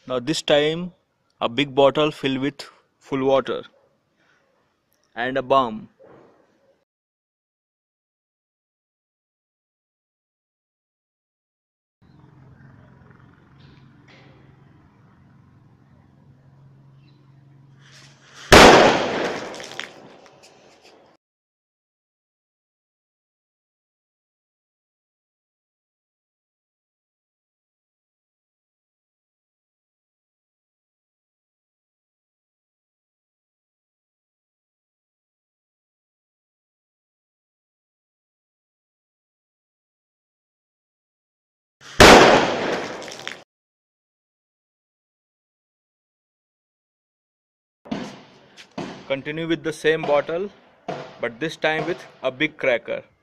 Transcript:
Now this time a big bottle filled with full water and a bomb. Continue with the same bottle, but this time with a big cracker.